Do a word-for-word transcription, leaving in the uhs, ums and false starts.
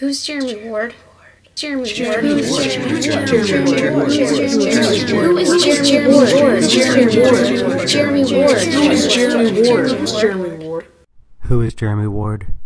Who's Jeremy Ward? Jeremy Ward. Jeremy Ward. Who is Jeremy Jeremy Ward? Ward. Who is Jeremy Ward? Jeremy Ward. Who is Jeremy Ward? Who is Jeremy Ward? Who is Jeremy Ward?